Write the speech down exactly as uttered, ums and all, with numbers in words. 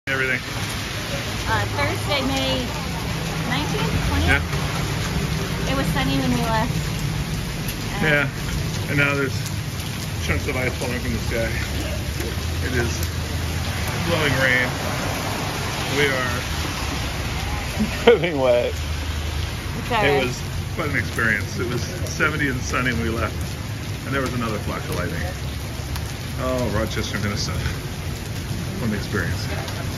Everything. Uh, Thursday, May nineteenth, twentieth? Yeah. It was sunny when we left. Uh, Yeah. And now there's chunks of ice falling from the sky. It is blowing rain. We are dripping wet. right. It was quite an experience. It was seventy and sunny when we left. And there was another flash of lightning. Oh, Rochester, Minnesota. What an experience.